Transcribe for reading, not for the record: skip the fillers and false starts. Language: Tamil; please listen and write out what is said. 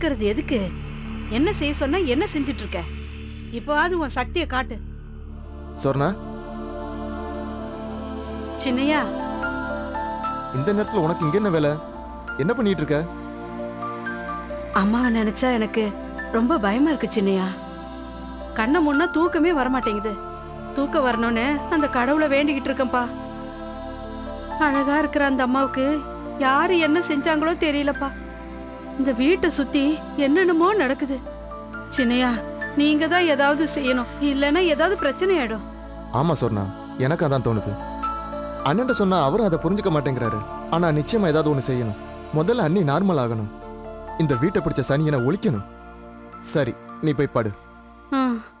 இருக்கிறது எதுக்கு? என்ன செய்ய சொன்னா என்ன செஞ்சிட்டு இருக்க? இப்போவாது உன் சக்தியை காட்டு. சொர்ணா, சின்னையா, இந்த நேரத்துல உனக்கு இங்க என்ன வேலை? என்ன பண்ணிட்டு இருக்க? அம்மாவை நினைச்சா எனக்கு ரொம்ப பயமா இருக்கு சின்னையா. கண்ணை முன்னா தூக்கமே வரமாட்டேங்குது. தூக்கம் வரணும்னு அந்த கடவுளை வேண்டிக்கிட்டு இருக்கேன்ப்பா. அழகா இருக்கிற அந்த அம்மாவுக்கு யாரு என்ன செஞ்சாங்களோ தெரியலப்பா. இந்த வீட்டை சுத்தி என்னென்னமோ நடக்குது. சின்னையா, நீங்க தான் ஏதாவது செய்யணும், இல்லைன்னா ஏதாவது பிரச்சனை ஆயிடும். ஆமா சொர்ணா, எனக்கு அதான் தோணுது. அண்ணன் சொன்னா அவரும் அதை புரிஞ்சுக்க மாட்டேங்கிறாரு. ஆனா நிச்சயமா ஏதாவது ஒண்ணு செய்யணும். முதல்ல அண்ணி நார்மல் ஆகணும். இந்த வீட்டை பிடிச்ச சனியனை ஒழிக்கணும். சரி, நீ போய் பாடு.